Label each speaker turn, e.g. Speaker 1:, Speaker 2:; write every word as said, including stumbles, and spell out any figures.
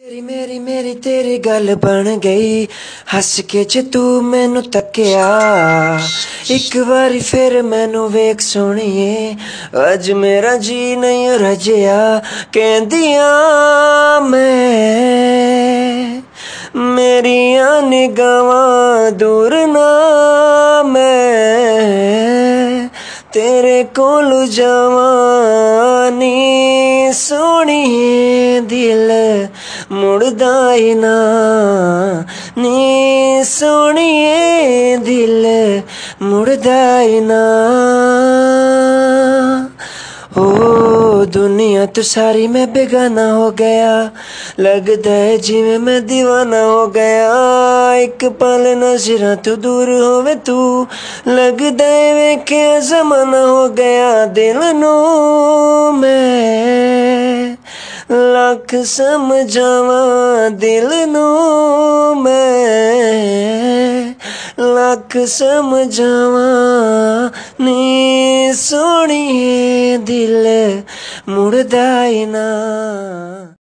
Speaker 1: मेरी मेरी मेरी तेरी गल बन गई। हस के च तू मैनू तकिया, एक बारी फिर मैनू वेख सोहणीए, अज मेरा जी नहीं रजिया। कहंदियां मैं मेरिया निगाहां दूर ना, मैं तेरे कोल जावां नी सोहणीए, दिल मुड़दा ही ना नी सोहणीए, दिल मुड़दा ही ना। ओ दुनिया तो सारी मैं बेगाना हो गया, लगदा है जिवें मैं दीवाना हो गया। एक पल नज़रां तू दूर होवे तू, लगदा है वेखिया ज़माना हो गया। दिल नू मैं लख समझावां, दिल नू मैं लख समझावां नी सोहणीए, दिल मुड़दा ही ना।